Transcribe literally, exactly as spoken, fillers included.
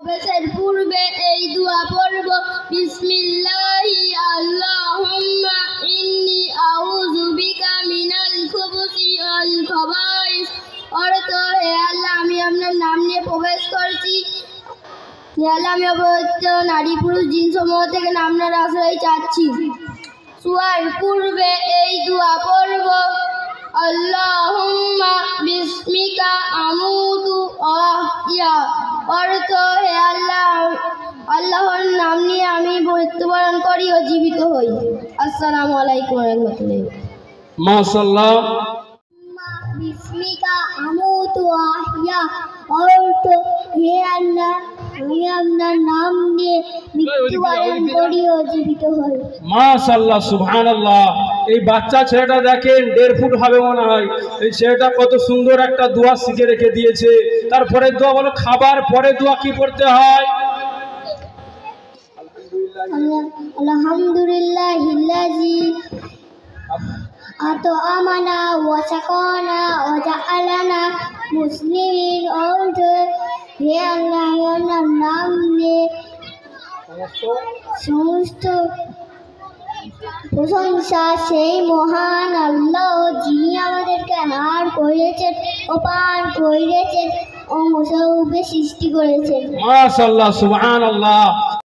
প্রবেশের পূর্বে এই দোয়া পড়ব, বিসমিল্লাহি আল্লাহুম্মা ইন্নী আউযু বিকা মিনাল খুবুসি ওয়াল খাবাইস। অর্থ, হে আল্লাহ, আমি আপনার নাম নিয়ে প্রবেশ করছি। হে আল্লাহ, আমি অপবিত্র নারী পুরুষ জিন সমূহ থেকে আপনার আশ্রয় চাচ্ছি। সুয়ার পূর্বে এই দোয়া পড়ব, আল্লাহুম্মা বিসমিকা আমুতু ওয়াহইয়া। অর্থ, হে আল্লাহ, আল্লাহর নাম নিয়ে আমি মৃত্যুবরণ করি ও জীবিত হই। আসসালামু আলাইকুম ওয়া রাহমাতুল্লাহ। মাশাআল্লাহ। বিসমিকা আমুতু ওয়াহইয়া। অর্থ, হে আল্লাহ, আমি আপনার নাম নিয়ে মৃত্যুবরণ করি ও জীবিত হই। মাশাআল্লাহ, সুবহানাল্লাহ। এই বাচ্চা ছেলেটা দেখেন দেড় ফুট হবে মনে হয়। এই ছেলেটা কত সুন্দর একটা দোয়া শিখে রেখে দিয়েছে। তারপরে দোয়া বলো, খাবার পরে দোয়া কি পড়তে হয়? আলহামদুলিল্লাহিল্লাযী আত'আমানা ওয়া সাকানা ওয়া জাআলানা মুসলিমিন। অর্থ, হে আল্লাহ, আপনার নাম নিয়ে সমস্ত প্রশংসা সেই মহান আল্লাহ, যিনি আমাদেরকে আহার করিয়েছেন ও পান করিয়েছেন ও মুসাউকে সৃষ্টি করেছেন। মাশাআল্লাহ, সুবহানাল্লাহ।